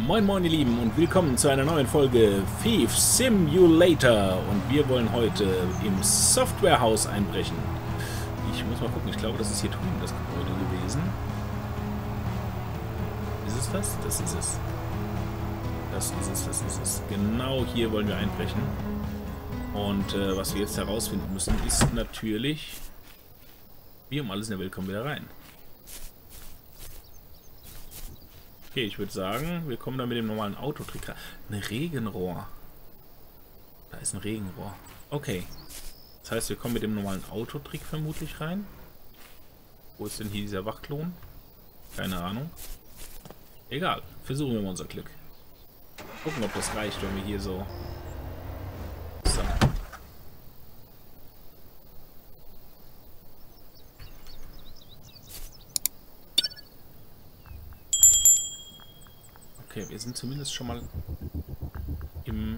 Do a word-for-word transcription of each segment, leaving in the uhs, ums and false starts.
Moin moin ihr Lieben und willkommen zu einer neuen Folge Thief Simulator und wir wollen heute im Softwarehaus einbrechen. Ich muss mal gucken, ich glaube das ist hier drüben das Gebäude gewesen. Ist es das? Das ist es. Das ist es, das ist es. Genau hier wollen wir einbrechen. Und äh, was wir jetzt herausfinden müssen ist natürlich, wie um alles in der Welt kommen wir da rein. Okay, ich würde sagen, wir kommen da mit dem normalen Autotrick rein. Ein Regenrohr. Da ist ein Regenrohr. Okay. Das heißt, wir kommen mit dem normalen Autotrick vermutlich rein. Wo ist denn hier dieser Wachklon? Keine Ahnung. Egal. Versuchen wir mal unser Glück. Gucken, ob das reicht, wenn wir hier so... So. Okay, wir sind zumindest schon mal im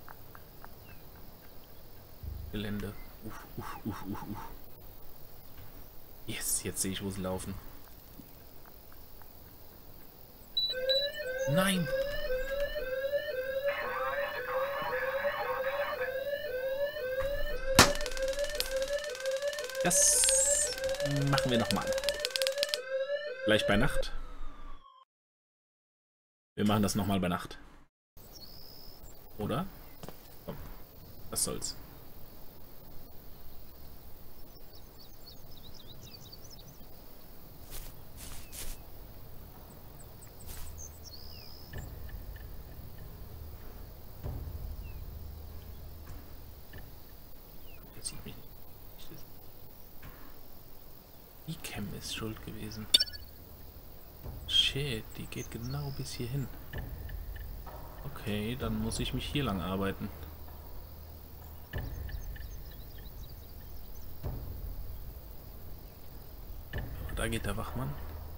Gelände. Uff, uff, uff, uff, uff. Yes, jetzt sehe ich, wo sie laufen. Nein! Das machen wir nochmal. Vielleicht bei Nacht. Wir machen das nochmal bei Nacht. Oder? Komm, was soll's. Jetzt sieht mich nicht. Die Cam ist schuld gewesen. Shit, die geht genau bis hierhin. Okay, dann muss ich mich hier lang arbeiten. Da geht der Wachmann.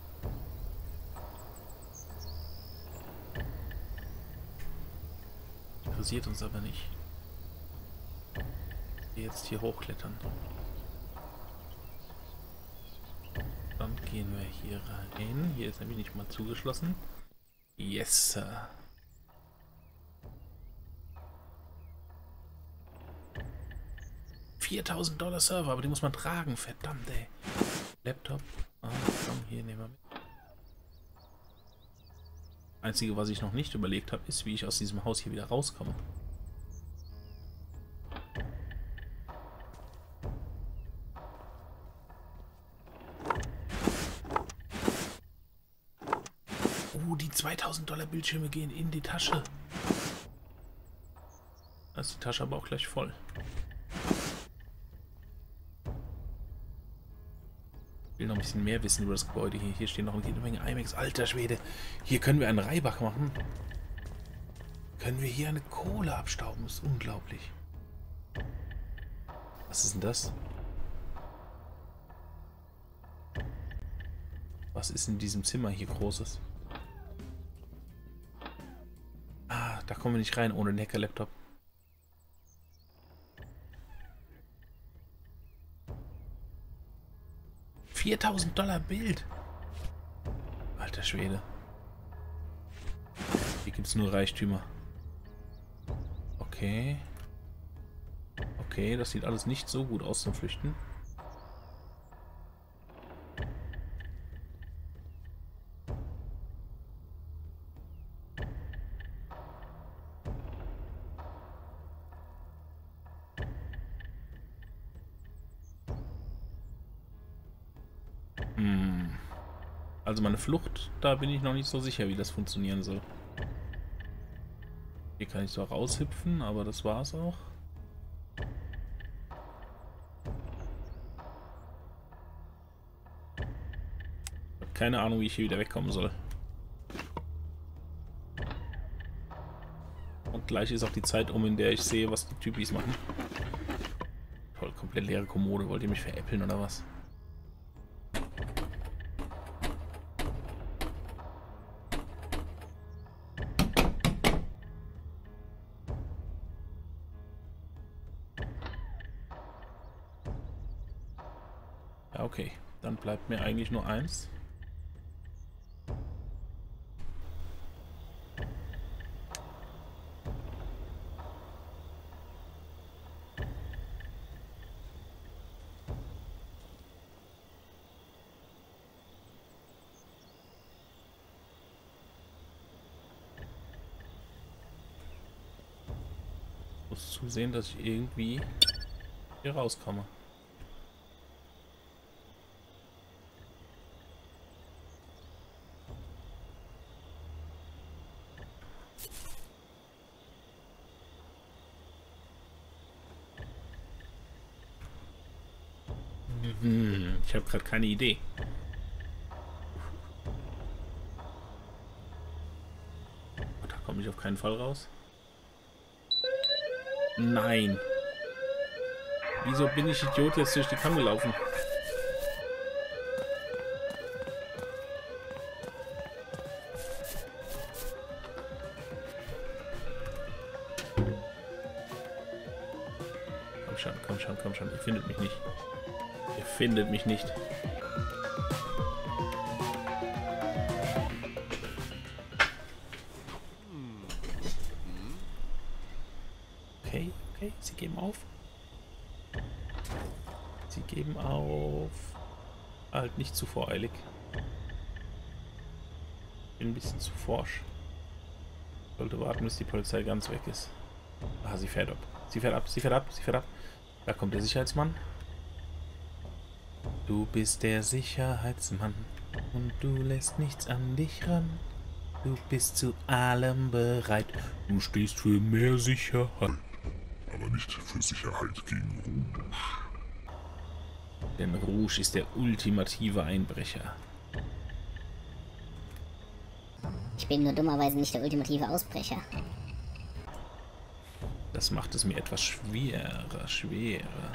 Interessiert uns aber nicht. Wir jetzt hier hochklettern. Dann gehen wir hier rein. Hier ist nämlich nicht mal zugeschlossen. Yes, Sir. viertausend Dollar Server, aber die muss man tragen. Verdammt, ey. Laptop. Ah, komm, hier nehmen wir mit. Einzige, was ich noch nicht überlegt habe, ist, wie ich aus diesem Haus hier wieder rauskomme. Oh, die zweitausend Dollar Bildschirme gehen in die Tasche. Da ist die Tasche aber auch gleich voll. Ich will noch ein bisschen mehr wissen über das Gebäude hier. Hier stehen noch eine Menge IMAX. Alter Schwede. Hier können wir einen Reibach machen. Können wir hier eine Kohle abstauben. Das ist unglaublich. Was ist denn das? Was ist in diesem Zimmer hier Großes? Ah, da kommen wir nicht rein ohne den Hacker-Laptop. viertausend Dollar Bild. Alter Schwede. Hier gibt es nur Reichtümer. Okay. Okay, das sieht alles nicht so gut aus zum Flüchten. Also meine Flucht, da bin ich noch nicht so sicher, wie das funktionieren soll. Hier kann ich so raushüpfen, aber das war's auch. Ich habe keine Ahnung, wie ich hier wieder wegkommen soll. Und gleich ist auch die Zeit um, in der ich sehe, was die Typis machen. Toll, komplett leere Kommode. Wollt ihr mich veräppeln oder was? Ja, okay. Dann bleibt mir eigentlich nur eins. Muss zusehen, dass ich irgendwie hier rauskomme. Hm, ich habe gerade keine Idee. Da komme ich auf keinen Fall raus. Nein. Wieso bin ich Idiot jetzt durch die Kamm gelaufen? Komm schon, komm schon, komm schon. Ihr findet mich nicht. Ihr findet mich nicht. Okay, okay, sie geben auf. Sie geben auf. Halt nicht zu voreilig. Bin ein bisschen zu forsch. Sollte warten, bis die Polizei ganz weg ist. Ah, sie fährt ab. Sie fährt ab, sie fährt ab, sie fährt ab. Da kommt der Sicherheitsmann. Du bist der Sicherheitsmann und du lässt nichts an dich ran. Du bist zu allem bereit. Du stehst für mehr Sicherheit. Aber nicht für Sicherheit gegen Rouge. Denn Rouge ist der ultimative Einbrecher. Ich bin nur dummerweise nicht der ultimative Ausbrecher. Das macht es mir etwas schwerer, schwerer.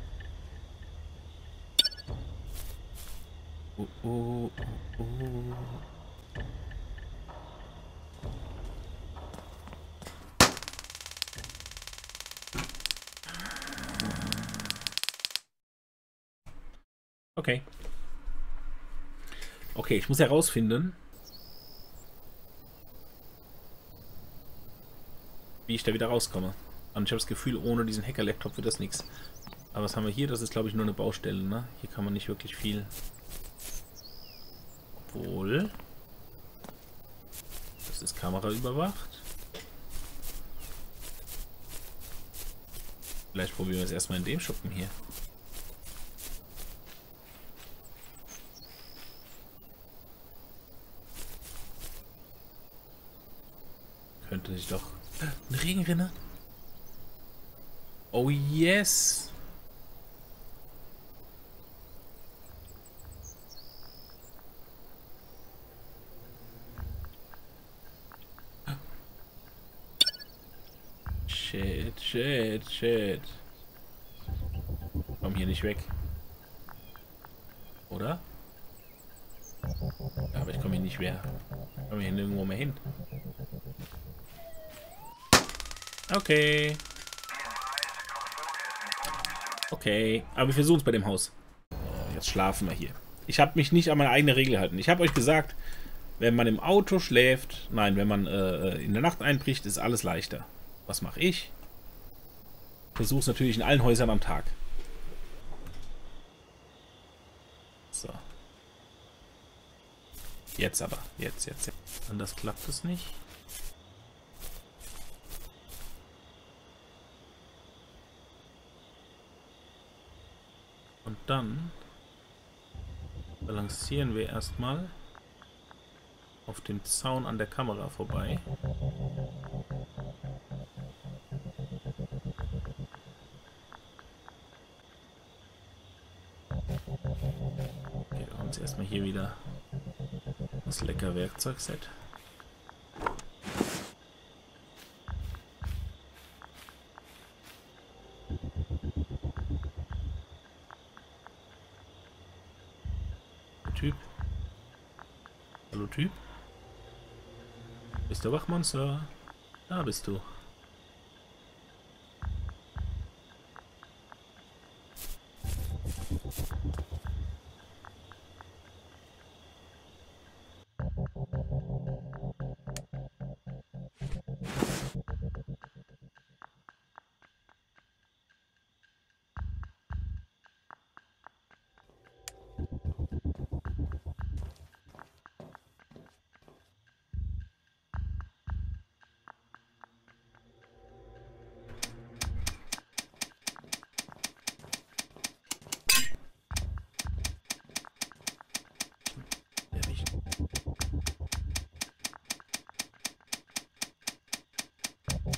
Oh, oh, oh, oh. Okay. Okay, ich muss herausfinden, wie ich da wieder rauskomme. Und ich habe das Gefühl, ohne diesen Hacker-Laptop wird das nichts. Aber was haben wir hier? Das ist, glaube ich, nur eine Baustelle, ne? Hier kann man nicht wirklich viel. Obwohl. Das ist Kamera überwacht. Vielleicht probieren wir es erstmal in dem Schuppen hier. Könnte sich doch... Eine Regenrinne? Oh yes! Shit, shit, shit. Komm hier nicht weg. Oder? Ja, aber ich komme hier nicht mehr. Ich komme hier nirgendwo mehr hin. Okay. Okay, aber wir versuchen es bei dem Haus. Jetzt schlafen wir hier. Ich habe mich nicht an meine eigene Regel gehalten. Ich habe euch gesagt, wenn man im Auto schläft, nein, wenn man äh, in der Nacht einbricht, ist alles leichter. Was mache ich? Versuche es natürlich in allen Häusern am Tag. So. Jetzt aber. Jetzt, jetzt, jetzt. Anders klappt es nicht. Und dann balancieren wir erstmal auf dem Zaun an der Kamera vorbei. Okay, uns erstmal hier wieder das lecker Werkzeugset. Typ. Hallo Typ. Bist du Wachmonster? Da bist du.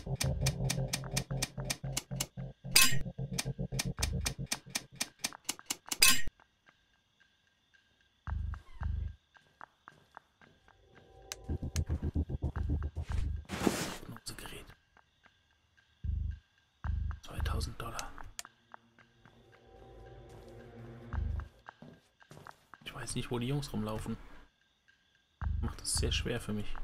Hypnosegerät. zweitausend Dollar. Ich weiß nicht, wo die Jungs rumlaufen. Macht es sehr schwer für mich.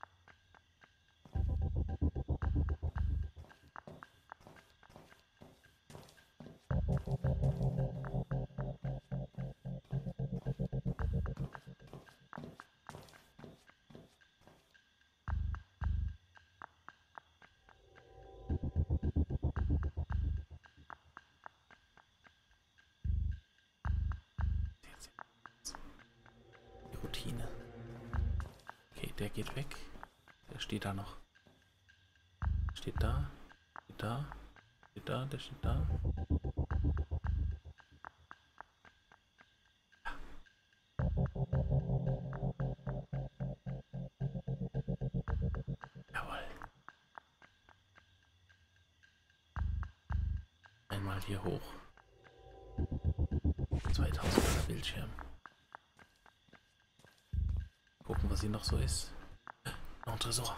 Die Routine. Okay, der geht weg. Der steht da noch. Steht da. Steht da. Steht da. Der steht da. Ja. Jawohl. Einmal hier hoch. zweitausend Dollar Bildschirm. Gucken, was hier noch so ist. Noch ein Tresor.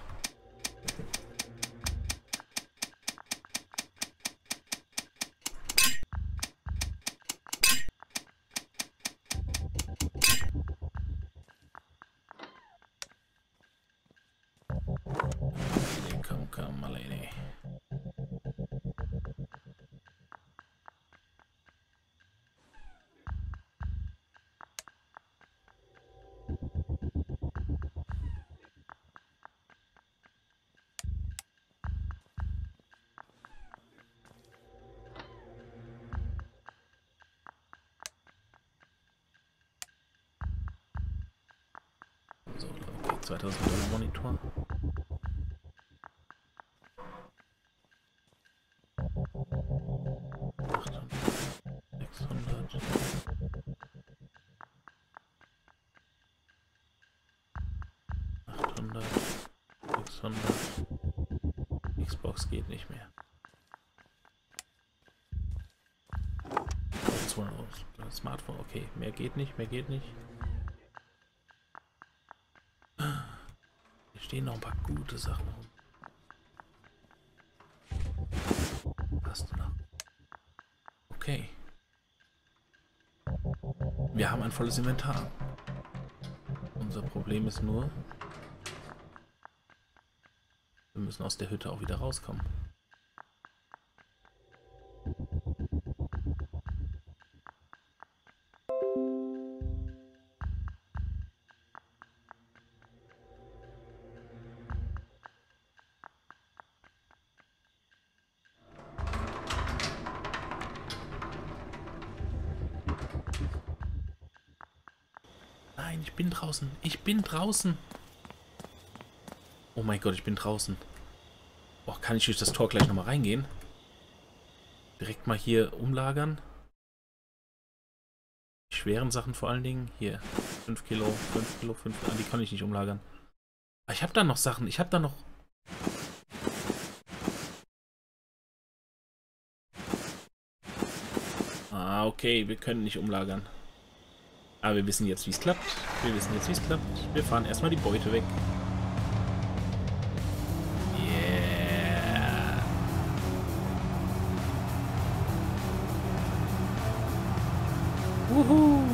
Komm, komm, my lady. So, okay, zweitausend Dollar Monitor. sechshundert. achthundert. sechshundert. Xbox geht nicht mehr. Smartphone, okay. Mehr geht nicht, mehr geht nicht. Hier stehen noch ein paar gute Sachen rum. Passt noch. Okay. Wir haben ein volles Inventar. Unser Problem ist nur, wir müssen aus der Hütte auch wieder rauskommen. Nein, ich bin draußen. Ich bin draußen. Oh mein Gott, ich bin draußen. Boah, kann ich durch das Tor gleich nochmal reingehen? Direkt mal hier umlagern. Die schweren Sachen vor allen Dingen. Hier, fünf Kilo, fünf Kilo, fünf Kilo. Ah, die kann ich nicht umlagern. Aber ich habe da noch Sachen. Ich habe da noch... Ah, okay, wir können nicht umlagern. Aber wir wissen jetzt, wie es klappt. Wir wissen jetzt, wie es klappt. Wir fahren erstmal die Beute weg. Yeah. Wuhu.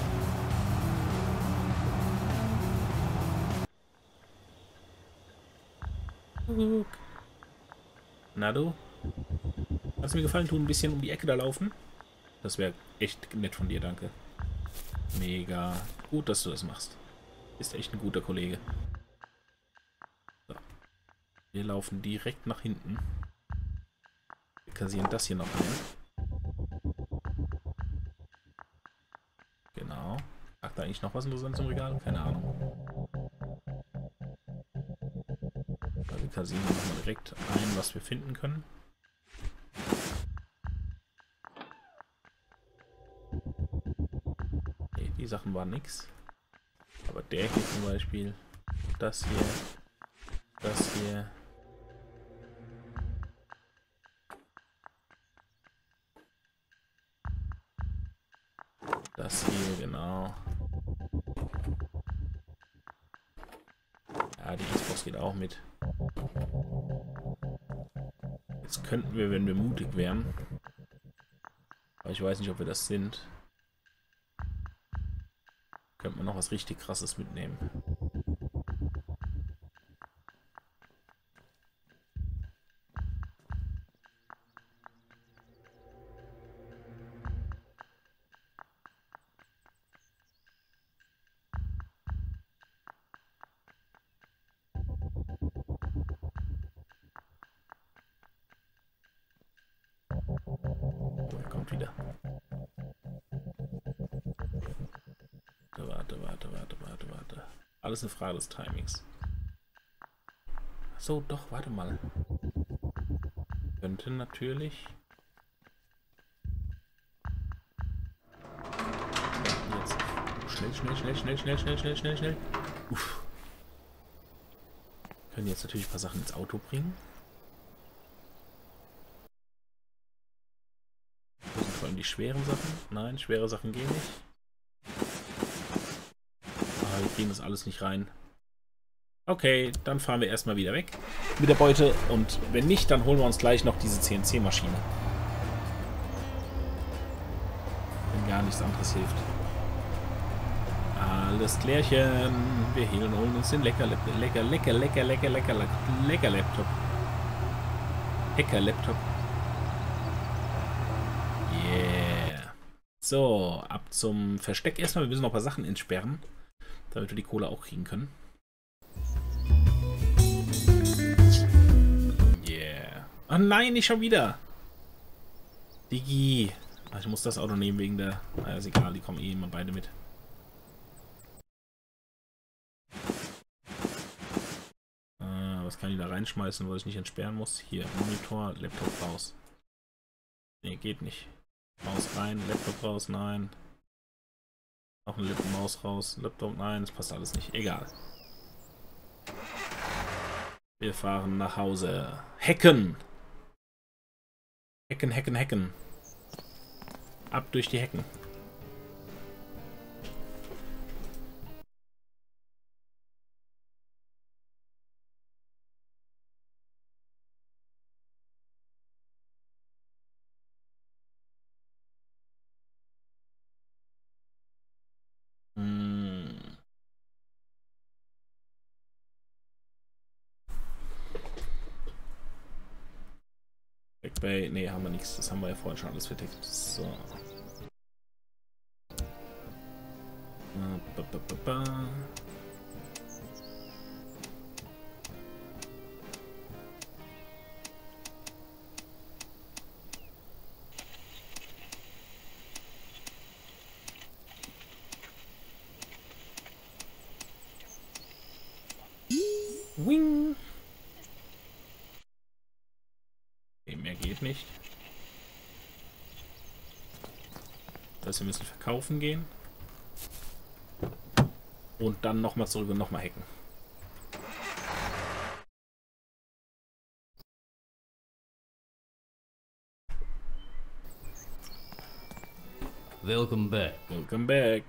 Wuhu. Na du? Hast du mir gefallen tun, ein bisschen um die Ecke da laufen? Das wäre echt nett von dir, danke. Mega gut, dass du das machst. Bist echt ein guter Kollege. So. Wir laufen direkt nach hinten. Wir kassieren das hier noch ein. Genau. Lag da eigentlich noch was Interessantes im Regal? Keine Ahnung. Aber wir kassieren nochmal direkt ein, was wir finden können. Die Sachen waren nix. Aber der hier zum Beispiel, das hier, das hier, Genau. Ja, die Xbox geht auch mit. Jetzt könnten wir, wenn wir mutig wären. Aber ich weiß nicht, ob wir das sind. Könnte man noch was richtig Krasses mitnehmen. Er kommt wieder. Warte, warte, warte, warte, warte. Alles eine Frage des Timings. So, doch, warte mal. Könnte natürlich... Jetzt. Schnell, schnell, schnell, schnell, schnell, schnell, schnell, schnell, schnell. Uff. Können jetzt natürlich ein paar Sachen ins Auto bringen. Vor allem die schweren Sachen. Nein, schwere Sachen gehen nicht. Aber wir kriegen das alles nicht rein. Okay, dann fahren wir erstmal wieder weg mit der Beute. Und wenn nicht, dann holen wir uns gleich noch diese C N C-Maschine. Wenn gar nichts anderes hilft. Alles klärchen. Wir holen uns den lecker, lecker, lecker, lecker, lecker, lecker, lecker, lecker Laptop. Hacker-Laptop. Yeah. So, ab zum Versteck erstmal. Wir müssen noch ein paar Sachen entsperren, damit wir die Kohle auch kriegen können. Yeah. Oh nein, nicht schon wieder. Digi. Ach, ich muss das Auto nehmen wegen der... Naja, ist egal, die kommen eh immer beide mit. Äh, was kann ich da reinschmeißen, was ich nicht entsperren muss? Hier, Monitor, Laptop raus. Nee, geht nicht. Maus rein, Laptop raus, nein. Noch eine Maus raus, Laptop, nein, das passt alles nicht. Egal. Wir fahren nach Hause. Hacken! Hacken, hacken, hacken. Ab durch die Hecken. Hm. Backbay, nee, haben wir nichts. Das haben wir ja vorhin schon alles vertickt. So. Ba, ba, ba, ba. Wing. Okay, mehr geht nicht. Das heißt, wir müssen verkaufen gehen. Und dann nochmal zurück und nochmal hacken. Welcome back. Welcome back.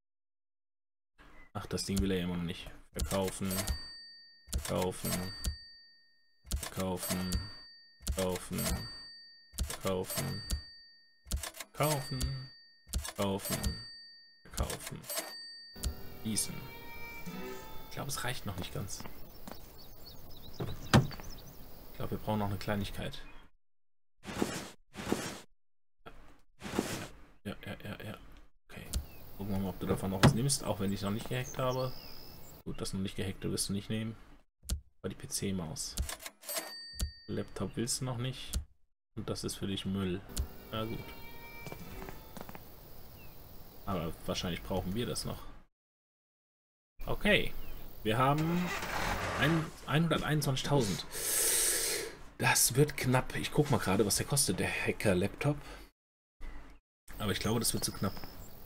Ach, das Ding will er ja immer noch nicht. Verkaufen. Verkaufen. Verkaufen. Kaufen. Kaufen. Kaufen. Kaufen. Kaufen. Gießen. Ich glaube, es reicht noch nicht ganz. Ich glaube, wir brauchen noch eine Kleinigkeit. Ja, ja, ja, ja. Okay. Gucken wir mal, ob du davon noch was nimmst, auch wenn ich es noch nicht gehackt habe. Gut, das noch nicht gehackte wirst du nicht nehmen. Aber die P C-Maus. Laptop willst du noch nicht. Und das ist für dich Müll. Na gut. Aber wahrscheinlich brauchen wir das noch. Okay. Wir haben hunderteinundzwanzigtausend. Das wird knapp. Ich guck mal gerade, was der kostet, der Hacker-Laptop. Aber ich glaube, das wird zu knapp.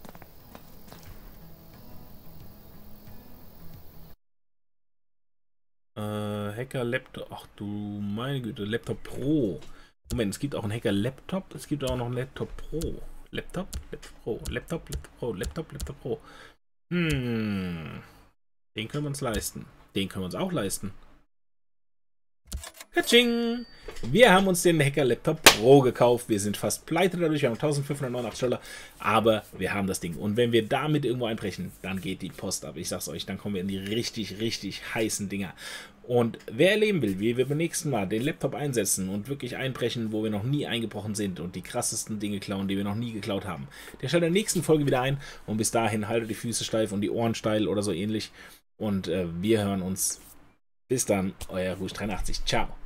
Äh, Hacker-Laptop. Ach du meine Güte, Laptop Pro. Moment, es gibt auch einen Hacker-Laptop, es gibt auch noch einen Laptop Pro. Laptop, Laptop Pro, Laptop, Laptop Pro, Laptop, Laptop Pro. Hm. Den können wir uns leisten. Den können wir uns auch leisten. Katsching! Wir haben uns den Hacker Laptop Pro gekauft. Wir sind fast pleite dadurch. Wir haben eintausendfünfhundertneunundachtzig Dollar. Aber wir haben das Ding. Und wenn wir damit irgendwo einbrechen, dann geht die Post ab. Ich sag's euch, dann kommen wir in die richtig, richtig heißen Dinger. Und wer erleben will, wie wir beim nächsten Mal den Laptop einsetzen und wirklich einbrechen, wo wir noch nie eingebrochen sind und die krassesten Dinge klauen, die wir noch nie geklaut haben, der schaltet in der nächsten Folge wieder ein. Und bis dahin haltet die Füße steif und die Ohren steil oder so ähnlich. Und äh, wir hören uns. Bis dann, euer Rouge dreiundachtzig. Ciao.